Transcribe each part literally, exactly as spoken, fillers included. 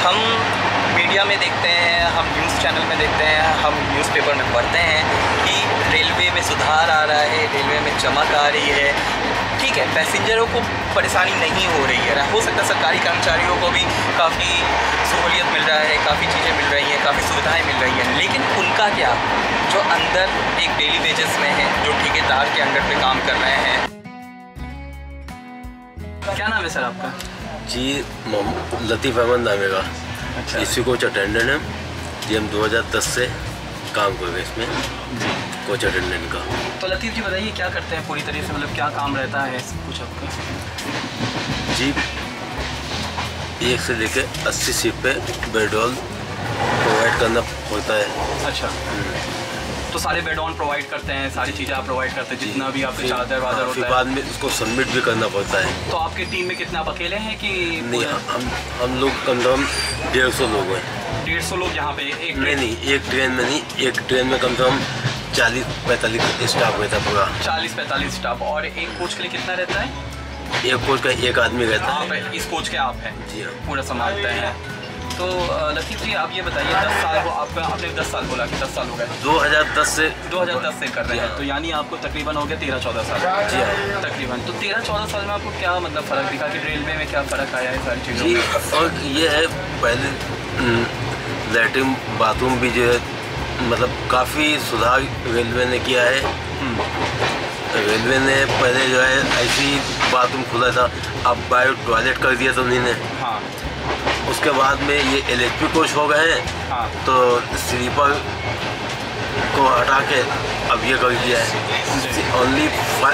हम मीडिया में देखते हैं, हम न्यूज़ चैनल में देखते हैं, हम न्यूज़पेपर में पढ़ते हैं कि रेलवे में सुधार आ रहा है, रेलवे में चमक आ रही है। ठीक है, पैसेंजरों को परेशानी नहीं हो रही है, हो सकता है सरकारी कर्मचारियों को भी काफ़ी सहूलियत मिल रहा है, काफ़ी चीज़ें मिल रही हैं, काफ़ी सुविधाएं मिल रही हैं, लेकिन उनका क्या जो अंदर एक डेली वेजेस में है, जो ठेकेदार के अंडर पे काम कर रहे हैं। क्या नाम है सर आपका? जी लतीफ़ अहमद नाम है। अच्छा, इसी कोच अटेंडेंट है जी। हम दो हज़ार दस से काम कर रहे हैं इसमें जी, कोच अटेंडेंट का। तो लतीफ़ जी बताइए क्या करते हैं पूरी तरीके से, मतलब क्या काम रहता है कुछ आपका? जी एक से लेके अस्सी सीट पे बेड ऑल प्रोवाइड करना पड़ता है। अच्छा, तो सारे बेड ऑन प्रोवाइड करते हैं, सारी चीज़ें आप प्रोवाइड करते हैं, जितना भी आपके चादर वादर होता है। बाद में उसको सबमिट भी करना पड़ता है। तो आपकी टीम में कितना, आप अकेले हैं कि नहीं? हम हम लोग कम से कम डेढ़ सौ लोग हैं। डेढ़ सौ लोग यहाँ पे एक नहीं नहीं एक ट्रेन में नहीं, एक ट्रेन में कम से कम चालीस पैंतालीस स्टाफ रहता है पूरा। चालीस पैंतालीस स्टाफ। और एक कोच के लिए कितना रहता है? एक कोच का एक आदमी रहता है। है। इस कोच के आप हैं? जी हाँ, पूरा संभालते हैं। तो लतीफ़ जी आप ये बताइए, दस साल हो आपका, आपने दस साल बोला कि दस साल हो गए? दो हज़ार दस से दो हज़ार दस से कर रहे हैं, तो यानी आपको तकरीबन हो गया तेरह चौदह साल। जी हाँ, तकरीबन। तो तेरह चौदह साल में आपको क्या मतलब फ़र्क दिखा कि रेलवे में क्या फ़र्क आया है सारी चीज़ों में? और ये है, पहले लैट्रिन बाथरूम भी जो है मतलब काफ़ी सुधार रेलवे ने किया है। रेलवे ने पहले जो है ऐसी बाथरूम खुला था, अब बायो टॉयलेट कर दिया था उन्होंने। हाँ। उसके बाद में ये इलेक्ट्रिक कोच हो गए हैं। हाँ। तो स्लीपर को हटा के अब ये कर दिया है ओनली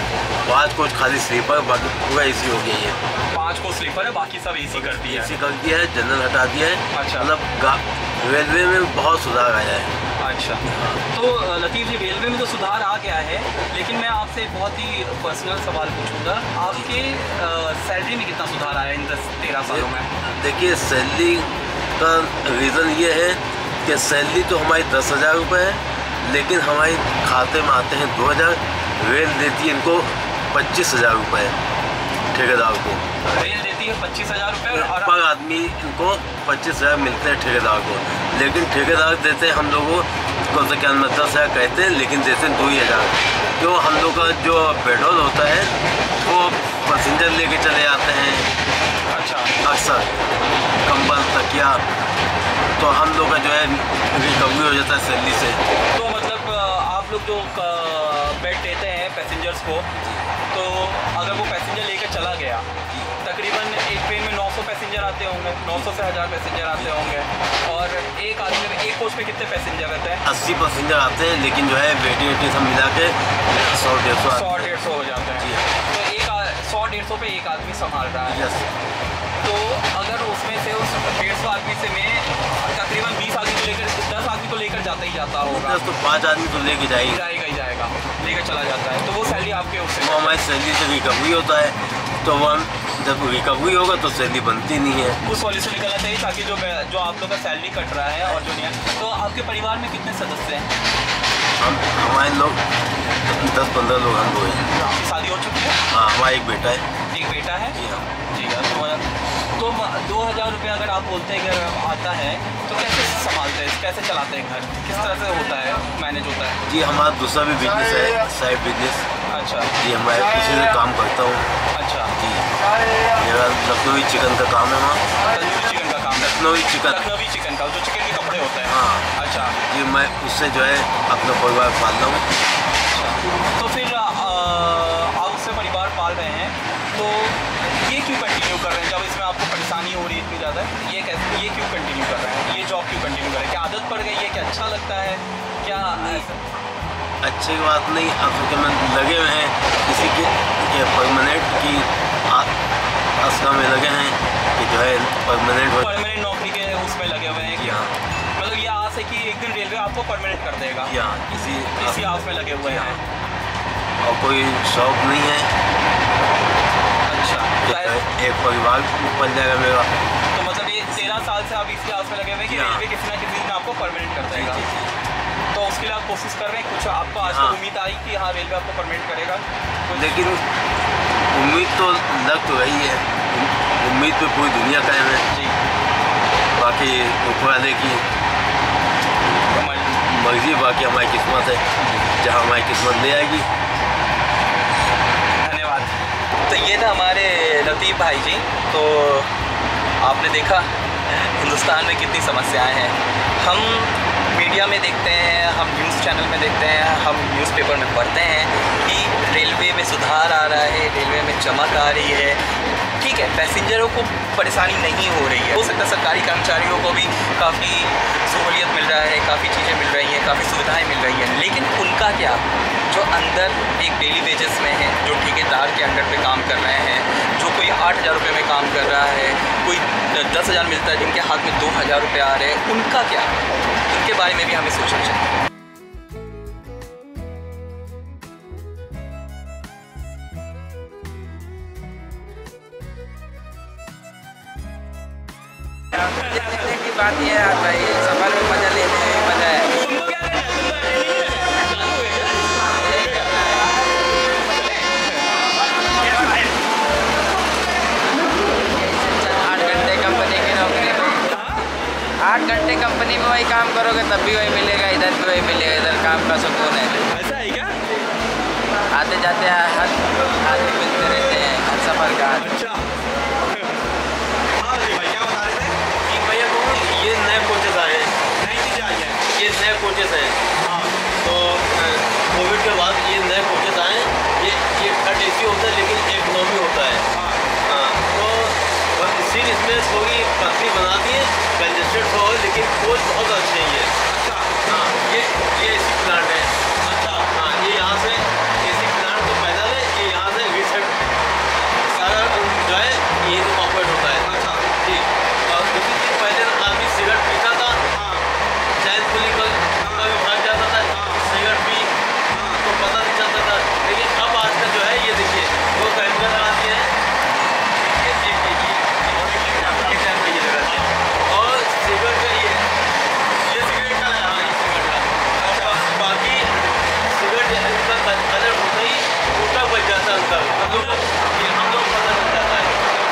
पाँच कोच खाली स्लीपर, बाकी पूरा एसी हो गई है। पाँच को स्लीपर है, बाकी सब एसी कर दिया है। एसी कर दिया है, जनरल हटा दिया है। अच्छा, मतलब रेलवे में बहुत सुधार आया है। अच्छा, तो लतीफ़ जी रेलवे में तो सुधार आ गया है, लेकिन मैं आपसे बहुत ही पर्सनल सवाल पूछूंगा, आपके सैलरी में कितना सुधार आया इन दस तेरह सालों में? देखिए, सैलरी का रीज़न ये है कि सैलरी तो हमारी दस हज़ार रुपये है, लेकिन हमारे खाते में आते हैं दो हज़ार। रेल देती है इनको पच्चीस हज़ार रुपये ठेकेदार को। रेल देती है पच्चीस हज़ार रुपये और पर आदमी इनको पच्चीस हज़ार मिलते हैं ठेकेदार को, लेकिन ठेकेदार देते हैं हम लोगों को तो क्या दस हज़ार कहते हैं, लेकिन देते हैं दो ही हज़ार। क्यों? हम लोग का जो पेट्रोल होता है वो पैसेंजर लेके चले जाते हैं। अच्छा, अक्सर कंबल तकिया, तो हम लोग का जो है रिकवरी हो जाता है सैलरी से। तो मतलब आप लोग जो बेड देते हैं पैसेंजर्स को, तो अगर वो पैसेंजर लेकर चला गया, तकरीबन एक ट्रेन में नौ सौ पैसेंजर आते होंगे, नौ सौ से हज़ार पैसेंजर आते होंगे, और एक आदमी में एक कोच पे कितने पैसेंजर रहते हैं? अस्सी पैसेंजर आते हैं, लेकिन जो है वेटिंग वेटिंग सब मिला के सौ डेढ़ सौ सौ डेढ़ सौ हो जाते हैं। तो एक सौ डेढ़ सौ पे एक आदमी संभाल रहा है। यस। तो अगर उसमें से उस डेढ़ सौ आदमी से में तकरीबन बीस आदमी को लेकर, दस आदमी को लेकर जाता ही जाता होगा। तो पाँच आदमी तो लेके जाएगी जाएगा ही जाएगा, लेकर चला जाता है। तो वो सैलरी आपके उससे, वो हमारी सैलरी से रिकवरी होता है, तो वो हम जब रिकवरी होगा तो सैलरी बनती नहीं है। उस वाले से निकलना चाहिए, ताकि जो जो आप लोग का सैलरी कट रहा है और जो नहीं है। तो आपके परिवार में कितने सदस्य हैं? हम हमारे लोग दस पंद्रह लोग हम लोग हैं। आपकी शादी हो चुकी है? हाँ, हमारा एक बेटा है। एक बेटा है? जी हाँ। जी हाँ। तो दो हज़ार रुपये अगर आप बोलते हैं कि आता है, तो कैसे संभालते हैं, कैसे चलाते हैं घर, किस तरह से होता है, मैनेज होता है? जी हमारा दूसरा भी बिजनेस है, साइड बिजनेस। अच्छा जी, हमारे उसी से काम करता हूँ। अच्छा जी, मेरा लखनवी चिकन का काम है। वहाँ तंदूरी चिकन का काम है? लखनवी चिकन, लखनवी चिकन का, जो चिकन के कपड़े होते हैं। हाँ। अच्छा जी, मैं उससे जो है अपना परिवार पाल रहा हूँ। अच्छा, तो फिर आप उससे परिवार पाल रहे हैं, तो ये क्यों कंटिन्यू कर रहे हैं जब इसमें आपको परेशानी हो रही है इतनी ज़्यादा? ये कैसे, ये क्यों कंटिन्यू कर रहे हैं, ये जॉब क्यों कंटिन्यू कर रहे हैं? क्या आदत पड़ गई है, क्या अच्छा लगता है, क्या? अच्छी बात नहीं, अब तो मैं लगे हुए हैं किसी के, के परमानेंट की आस्था में लगे हैं कि जो है परमानेंट परमानेंट नौकरी के उसमें लगे हुए हैं। हाँ, मतलब ये आस है कि एक दिन रेलवे आपको परमानेंट कर देगा। हाँ, इसी इसी आस में लगे हुए हैं। और कोई शौक नहीं है। अच्छा, एक परिवार बन जाएगा मेरा। तो मतलब ये तेरह साल से आप इसके आस में लगे हुए हैं कि रेलवे किसी ना किसी दिन आपको परमानेंट कर देगा। तो उसके लिए आप कोशिश कर रहे हैं, कुछ आपको आज तक उम्मीद आई कि हाँ रेलवे आपको परमानेंट करेगा? लेकिन उम्मीद तो लग तो रही है, उम्मीद पे पूरी दुनिया कायम है। जी, बाकी बाकी ऊपर वाले की मर्जी, बाकी हमारी किस्मत है, जहाँ हमारी किस्मत ले आएगी। धन्यवाद। तो ये था हमारे लतीफ़ भाई जी। तो आपने देखा हिंदुस्तान में कितनी समस्याएं हैं। हम मीडिया में देखते हैं, हम न्यूज़ चैनल में देखते हैं, हम न्यूज़पेपर में पढ़ते हैं कि रेलवे में सुधार आ रहा है, रेलवे में चमक आ रही है। ठीक है, पैसेंजरों को परेशानी नहीं हो रही है। हो सकता है सरकारी कर्मचारियों को भी काफ़ी सहूलियत मिल रहा है, काफ़ी चीज़ें मिल रही हैं, काफ़ी सुविधाएं मिल रही हैं, लेकिन उनका क्या, जो अंदर एक डेली वेजेस में है, जो ठेकेदार के अंडर पे काम कर रहे हैं, जो कोई आठ हज़ार रुपये में काम कर रहा है, कोई दस हज़ार मिलता है, जिनके हाथ में दो हज़ार रुपये आ रहे हैं, उनका क्या, उनके बारे में भी हमें सोचना चाहिए। की बात ये है भाई, सफर में मजा लेने में मजा है। आठ घंटे कंपनी की नौकरी में, आठ घंटे कंपनी में वही काम करोगे तब भी वही मिलेगा, इधर भी वही मिलेगा। इधर काम का सुकून है। ऐसा है क्या? आते जाते हर आदमी मिलते रहते हैं, हर सफर का। अच्छा, ये नए कोचेस आए हैं, नई चीज़ें आई हैं। ये नए कोचेस हैं। तो कोविड के बाद ये नए कोचेस आए हैं। ये ये थर्ड ए सी होता है, लेकिन इकोनॉमी होता है। हाँ, तो सीट इसमें थोड़ी पतली बना दी है, कंजेस्टेड हो, लेकिन कोच बहुत अच्छे हैं ये। अच्छा, हाँ, ये ये ए सी प्लांट है। अच्छा, हाँ, ये यहाँ से ए सी प्लांट तो पैदल है, ये यहाँ से रिसेट सारा जो है ये तो ऑपरेट होता है। अच्छा, ठीक। और दूसरी चीज़, पहले आदमी सिगरेट पीता था, हाँ, चैन पुली कल कभी भाग जाता था, सिगरेट पी तो पता नहीं चलता था। लेकिन अब आजकल जो है ये देखिए, वो कैमरा लगा दिए हैं, ये ये ये ये कैमरा ये लगा दिया है। और सिगरेट का ये ये सिगरेट का है। हाँ, ये सिगरेट का। और बाकी सिगरेट का कलर होता ही उल्टा बच जाता है अंदर, हम लोग को ये हम लोग को पता चल जाता है।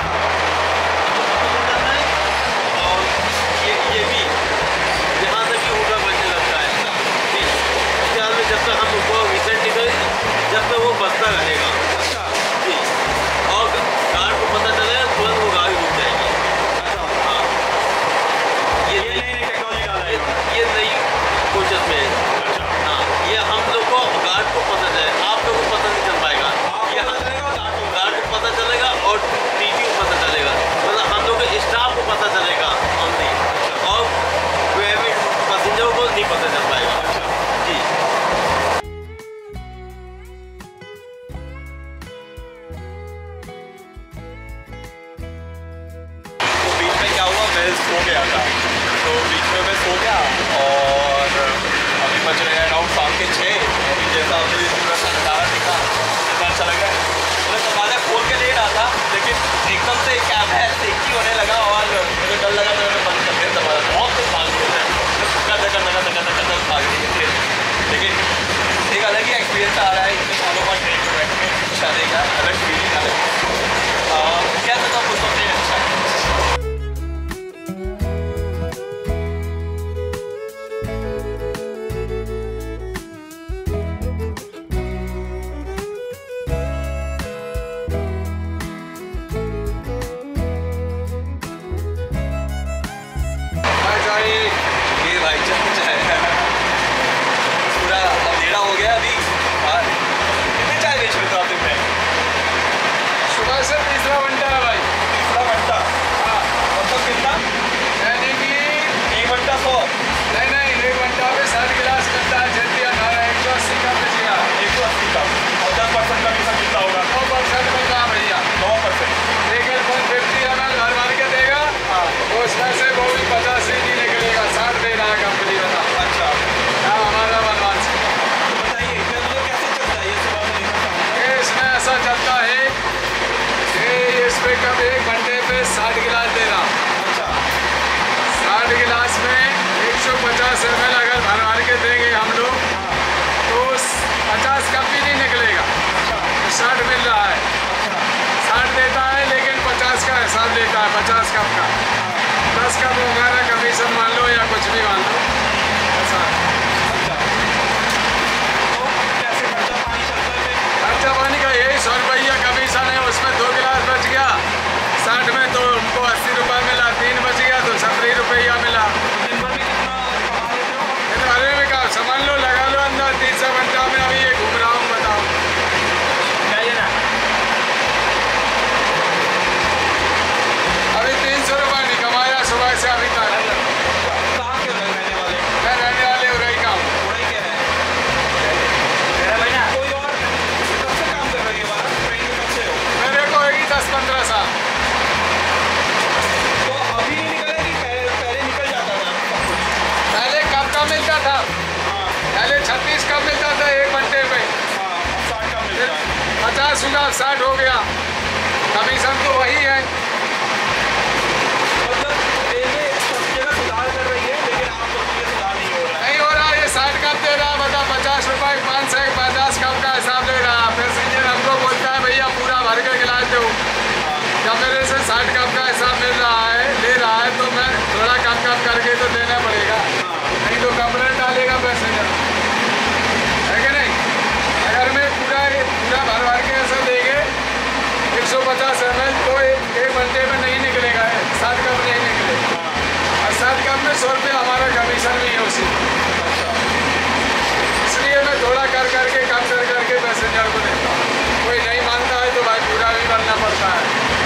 और ये ये भी यहाँ से भी उल्टा बचने लगता है। ठीक, ख्याल में जब तक हम ऊपर रिसेंट निकले, जब तक वो बचता रहेगा। अच्छा, ठीक, और कार को पता चलेगा, तुरंत वो गाड़ी रुक जाएगी। अच्छा, हाँ, ये ये नई नई टेक्नोलॉजी डाला है ये, इन्होंने। ये नई कोचेस में है। अच्छा, हाँ, ये हम लोग को गार्ड को पता चले, आप लोगों को पता नहीं चल पाएगा। आपको ये पता चलेगा और गार्ड को गार्ड को पता चलेगा और टीटी को पता चलेगा, मतलब हम लोग के स्टाफ को पता चलेगा ओनली, और पैसेंजरों को नहीं पता चल पाएगा। जी, तो बीच में क्या हुआ, मैं सो गया था। तो बीच में मैं सो गया और अभी बज रहे हैं अराउंड शाम के छः। अभी जैसा अभी पूरा नज़ारा दिखा, इतना अच्छा लगा। मैं दरवाज़ा खोल के ले रहा था, लेकिन एकदम से कैब है सेफ्टी होने लगा और मुझे डर लगा, तो मैंने बंद कर दिया दरवाज़ा। बहुत कुछ भाग गया, धक्का धक्का धक्का धक्का धक्का धक्का भाग रही थे। लेकिन एक अलग ही एक्सपीरियंस आ रहा है इतने सालों बाद ट्रेन में बैठ के, अच्छा रहेगा, अलग फीलिंग अलग। क्या था कुछ तो ट्रेन अच्छा है। ये भाई चाय पूरा अंधेरा हो गया अभी बाहर। कितने चाय बेच रहे हो आप दिन में? सुबह से तीसरा घंटा है भाई। तीसरा घंटा? हाँ, मतलब कितना? यानी कि एक घंटा सौ? नहीं नहीं, एक घंटा में साठ गिलास करता है जल्दी अठारह एक सौ अस्सी का बेचेगा। एक सौ अस्सी का। और दस परसेंट का भी सब कितना होगा? नौ परसेंट में कहाँ भैया, नौ परसेंट। एक वन फिफ्टी एम एल घर मार के देगा, हाँ, तो उसमें से वो भी पचास ही नहीं निकलेगा, साठ दे रहा है कंपनी बता। अच्छा। हाँ, हमारा मनमान से बताइए इसमें मतलब कैसे चलता है ये सुबह में लेकर शाम तक? ये इसमें ऐसा चलता है कि इस पे कब एक घंटे पे साठ गिलास दे रहा, अच्छा, साठ गिलास में एक सौ पचास एम एल अगर भर भर के देंगे हम लोग, तो पचास कप भी नहीं निकलेगा। साठ मिल रहा है, साठ देता है, लेकिन पचास का हिसाब देता है, पचास कप का। दस कप वगैरह कभी अभी तक। कहाँ के रहने वाले? मैं रहने वाले उरई का हूँ। उड़ई के हैं। कोई और कब से काम कर रहे हैं वहाँ? ट्रेन में कब से हो? मेरे को होगी दस पंद्रह साल। तो अभी नहीं निकले कि पहले पहले निकल जाता था सब कुछ? पहले कब का मिलता था? हाँ पहले छत्तीस का मिलता था एक घंटे पे। हाँ, अब साठ का मिलता है। पचास हुआ, साठ हो गया। कमीशन तो वही है। मतलब रेलवे सब जगह सुधार कर रही है, लेकिन आप लोगों के सुधार नहीं हो रहा है। नहीं हो रहा, ये साठ कब दे रहा, बता पचास रुपए पाँच सौ पचास कब का हिसाब ले रहा। पैसेंजर हमको बोलता है भैया पूरा भर के गिलास दो। जब मेरे से साठ कप का हिसाब मिल रहा है, ले रहा है, तो मैं थोड़ा कम कम करके तो देना पड़ेगा, नहीं तो कंप्लेंट डालेगा पैसेंजर, है कि नहीं। अगर मैं पूरा पूरा भर भर के ऐसा देंगे एक सौ पचास एम एल तो एक एक घंटे में नहीं निकलेगा, सात कप नहीं निकलेगा। और सात कप में सौ रुपये हमारा कमीशन भी है उसी, इसलिए मैं थोड़ा कर करके कम कर करके पैसेंजर को देता हूँ। कोई नहीं मानता है तो भाई पूरा भी भरना पड़ता है।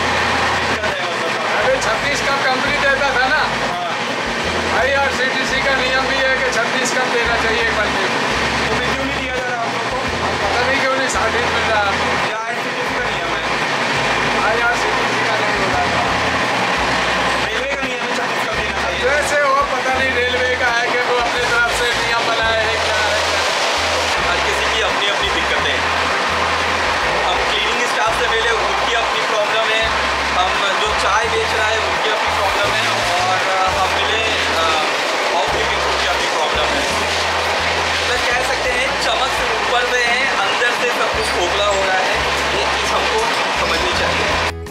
अरे छत्तीस कप कंपनी देता था ना, I R C T C का नियम भी है कि छत्तीस कप देना चाहिए एक बंदे को। तो फिर क्यों नहीं दिया जा रहा आप लोग को? पता नहीं क्यों नहीं साठ मिल रहा है। या आई सी टी सी का नियम है? I R C T C का नहीं हो रहा था। रेलवे का नियम है छत्तीस कब देना चाहिए। जैसे वो पता नहीं रेलवे का है कि वो अपनी तरफ से नियम बनाए है क्या है क्या। हर किसी की अपनी अपनी दिक्कतें हैं। हम क्लीनिंग स्टाफ से मिले, उनकी अपनी प्रॉब्लम है। हम जो चाय बेच रहा है उनकी अपनी प्रॉब्लम है, और हम मिले ऑफिस की उनकी अपनी प्रॉब्लम है। मतलब कह सकते हैं चमक से ऊपर से है, अंदर से सब कुछ खोखला हो रहा है। ये चीज़ हमको समझनी चाहिए।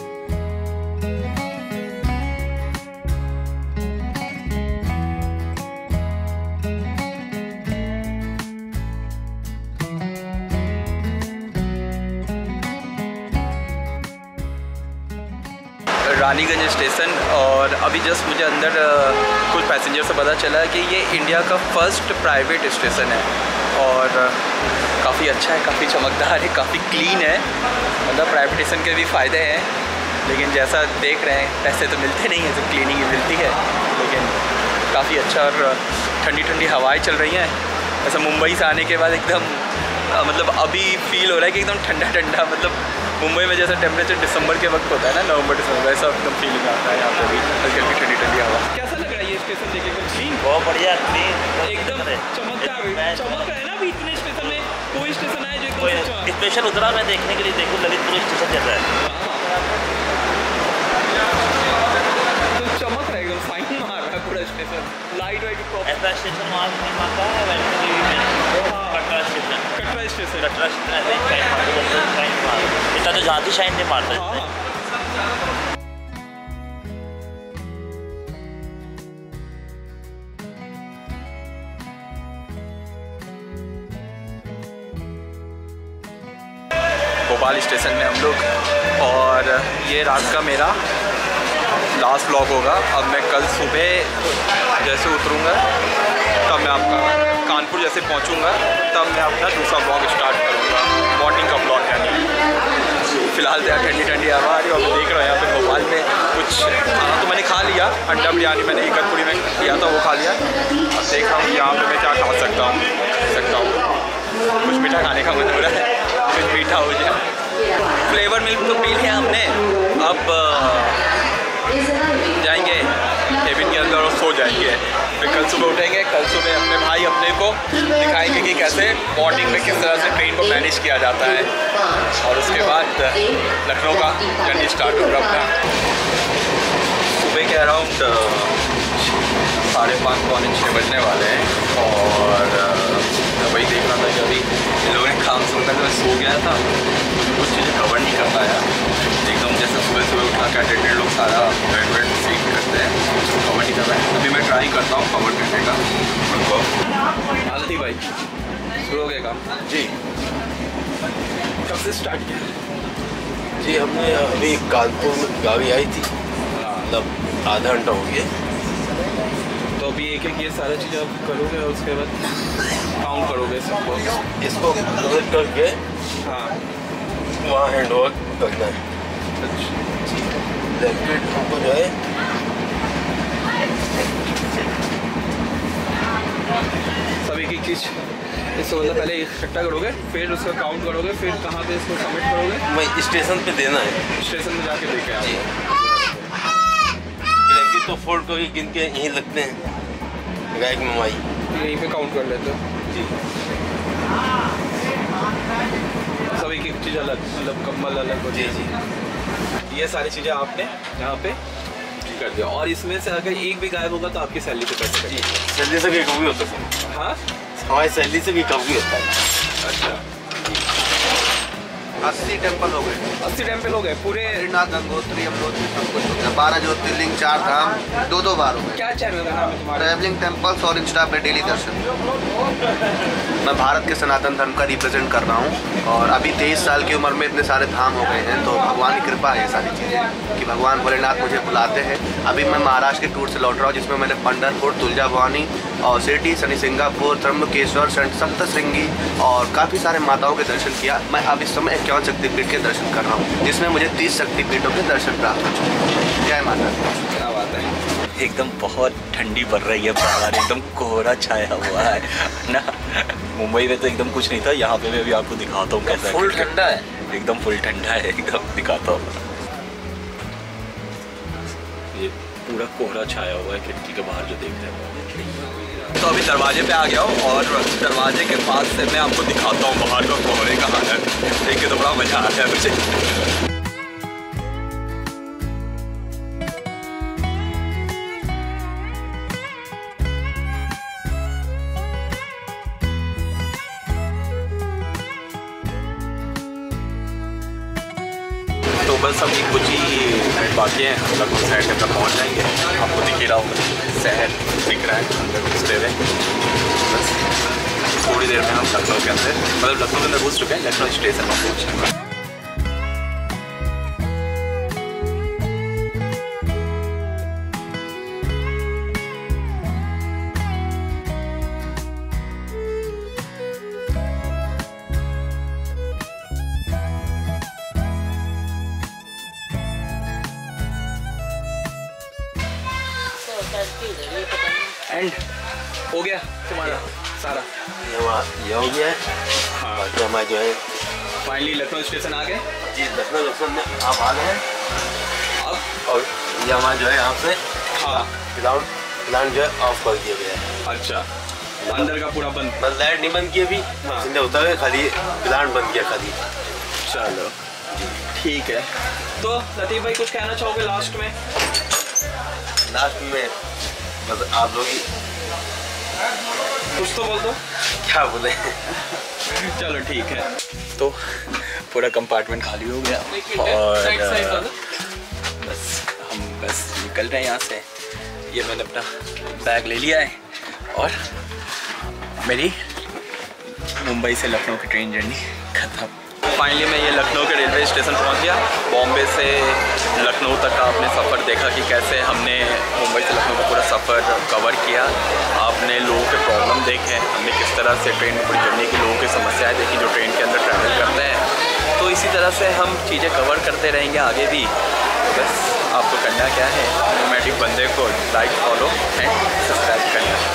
रानीगंज स्टेशन, और अभी जस्ट मुझे अंदर अ, कुछ पैसेंजर से पता चला कि ये इंडिया का फर्स्ट प्राइवेट स्टेशन है, और काफ़ी अच्छा है, काफ़ी चमकदार है, काफ़ी क्लीन है। मतलब प्राइवेट स्टेशन के भी फ़ायदे हैं, लेकिन जैसा देख रहे हैं पैसे तो मिलते नहीं हैं, सिर्फ क्लीनिंग ही मिलती है। लेकिन काफ़ी अच्छा, और ठंडी ठंडी हवाएं चल रही हैं। ऐसा मुंबई से आने के बाद एकदम अ, मतलब अभी फील हो रहा है कि एकदम ठंडा ठंडा, मतलब मुंबई में जैसा टेम्परेचर दिसंबर के वक्त होता है ना, नवंबर दिसंबर, वैसा एकदम फीलिंग आता है यहाँ पे भी, हल्की हल्की ठंडी ठंडी हवा। कैसा लग रहा है ये स्टेशन देख के? क्लीन, बहुत बढ़िया क्लीन, एकदम चमकदार, चमक रहा है ना। अभी इतने स्टेशन में कोई स्टेशन है जो एकदम कोई से चमक- स्पेशल उतरा मैं देखने के लिए, देखो ललितपुर स्टेशन जैसा है। तो चमक रहा है, एकदम शाइन मार रहा है पूरा स्टेशन, लाइट वाइट प्रॉपर। ऐसा स्टेशन वहाँ नहीं मारता है, वैसे Katra station, Katra station, Katra station ऐसे ही शाइन मारता है, शाइन मारता इतना तो ज़्यादा शाइन नहीं मारता इसमें। भोपाल स्टेशन में हम लोग, और ये रात का मेरा लास्ट व्लॉग होगा। अब मैं कल सुबह जैसे उतरूँगा तब मैं आपका कानपुर जैसे पहुँचूँगा तब मैं अपना दूसरा व्लॉग स्टार्ट करूँगा, मॉर्निंग का व्लॉग यानी। फिलहाल तो यार ठंडी ठंडी हवा आ रही है, और देख रहे हो यहाँ पे भोपाल में कुछ खाना तो मैंने खा लिया, अंडा बिरयानी मैंने इगतपुरी में किया था वो खा लिया। अब देख रहा हूँ यहाँ पे मैं क्या खा सकता हूँ सकता हूँ कुछ मीठा खाने का मन हो रहा है, कुछ मीठा हो जाए। फ्लेवर मिल्क तो पी लिया हमने, अब जाएंगे केबिन के अंदर और सो जाएंगे। फिर कल सुबह उठेंगे, कल सुबह अपने भाई अपने को दिखाएंगे कि कैसे मॉर्निंग में किस तरह से ट्रेन को मैनेज किया जाता है, और उसके बाद लखनऊ का जर्नी स्टार्ट होगा अपना। सुबह के अराउंड साढ़े पाँच पौने छः बजने वाले हैं, और वही देख रहा था कि अभी इन लोगों ने काम शुरू कर, मैं सो गया था, कुछ चीज़ें कवर नहीं कर पाया एकदम। जैसे सुबह सुबह उठा के अटेंडेंट लोग सारा बेड वेड सीट करते हैं, उसको कवर नहीं कर पाया। अभी मैं ट्राई करता हूँ कवर करने का उनको। आलती भाई शुरू हो गया काम जी, कब से स्टार्ट किया जी? हमने अभी कानपुर में गाड़ी आई थी, मतलब आधा घंटा हो गया। तो अभी एक एक ये सारा चीज़ आप करोगे, और उसके बाद काउंट करोगे सबको, इसको कवर करके हाँ वहाँ हैंड ओवर करना है। लैपटॉप हमको जो है चीज़ इसको मतलब पहले इकट्ठा करोगे, फिर उसका काउंट करोगे, फिर कहाँ पे इसको सबमिट करोगे? वही स्टेशन पे देना है। स्टेशन में जाके देके आओ। ब्लैंकेट तो फोल्ड करके गिन के यहीं लगते हैं, गाय की मवाई यहीं पे काउंट कर लेते हो जी। सब एक एक चीज़ अलग, मतलब कम्बल अलग हो जी जी। ये सारी चीज़ें आपने यहाँ पे कर दिया। और इसमें से अगर एक भी गायब होगा तो आपकी सैलरी से पैसे जी, सैलरी से भी कम भी होता है। हाँ, हमारी सैलरी से भी कम भी होता है। अच्छा। अस्सी टेम्पल हो गए, अस्सी टेम्पल हो गए पूरे। हरिनाथ, गंगोत्री, यमुनोत्री सब कुछ हो गया। बारह ज्योतिर्लिंग, चार धाम, दो दो बार हो गए। क्या चैनल का नाम है तुम्हारा? ट्रैवलिंग टेम्पल्स और इंस्टा पे डेली दर्शन। मैं भारत के सनातन धर्म का रिप्रेजेंट कर रहा हूँ और अभी तेईस साल की उम्र में इतने सारे धाम हो गए हैं, तो भगवान की कृपा है ये सारी चीज़ें कि भगवान भोलेनाथ मुझे बुलाते हैं। अभी मैं महाराष्ट्र के टूर से लौट रहा हूँ, जिसमें मैंने पंढरपुर, तुलजा भवानी और सिटी, शनि सिंगापुर, त्र्यंबकेश्वर, सप्तशृंगी और काफ़ी सारे माताओं के दर्शन किया। मैं अब इस समय इक्यावन शक्तिपीठ के दर्शन कर रहा हूँ, जिसमें मुझे तीस शक्तिपीठों के दर्शन प्राप्त हो चुके हैं। जय माता दी। क्या बात है। एकदम बहुत ठंडी पड़ रही है बाहर, एकदम कोहरा छाया हुआ है ना। मुंबई में तो एकदम कुछ नहीं था, यहाँ पे मैं भी आपको दिखाता हूँ कैसा फुल ठंडा है, एकदम फुल ठंडा है, एकदम दिखाता हूँ। ये पूरा कोहरा छाया हुआ है खिड़की के बाहर जो देख रहे हैं। तो अभी दरवाजे पे आ गया हूँ और दरवाजे के पास से मैं आपको दिखाता हूँ बाहर का कोहरे का हालत। देखिए तो बड़ा मजा आ रहा है मुझे। तो बस अभी कुछ ही बाकी हैं, हम लोग शहर के अंदर पहुँच जाएंगे। आपको दिख ही रहा होगा शहर दिख रहा है अंदर घुसते हुए। बस थोड़ी देर में हम लखनऊ के अंदर, मतलब लखनऊ के अंदर घुस चुके हैं, लखनऊ स्टेशन पर पहुँच जाएंगे। एंड हो गया तुम्हारा सारा? ये वहाँ ये हो गया है। हाँ, बाकी हमारे जो है फाइनली लखनऊ स्टेशन आ गए जी, लखनऊ जंक्शन में आप आ गए हैं। अब। और ये हमारा जो है यहाँ से हाँ, ग्राउंड प्लान जो है ऑफ कर दिया गया है। अच्छा, अंदर का पूरा बंद। बस लाइट नहीं बंद की अभी, हाँ। सीधे उतर गए, खाली प्लान बंद किया खाली। चलो ठीक है। तो लतीफ़ भाई कुछ कहना चाहोगे लास्ट में? लास्ट में बस आप लोग ही कुछ तो बोल दो। क्या बोले। चलो ठीक है। तो पूरा कंपार्टमेंट खाली हो गया और बस हम बस निकल रहे हैं यहाँ से। ये मैंने अपना बैग ले लिया है और मेरी मुंबई से लखनऊ की ट्रेन जर्नी खत्म। फाइनली मैं ये लखनऊ के रेलवे स्टेशन पहुंच गया। बॉम्बे से लखनऊ तक का आपने सफ़र देखा कि कैसे हमने मुंबई से लखनऊ का पूरा सफ़र कवर किया। आपने लोगों के प्रॉब्लम देखे, हमने किस तरह से ट्रेन में पूरी जर्नी की लोगों की समस्याएं देखी जो ट्रेन के अंदर ट्रैवल करते हैं। तो इसी तरह से हम चीज़ें कवर करते रहेंगे आगे भी। बस आपको करना क्या है, नोमैडिक बंदे को लाइक, फॉलो एंड सब्सक्राइब करना।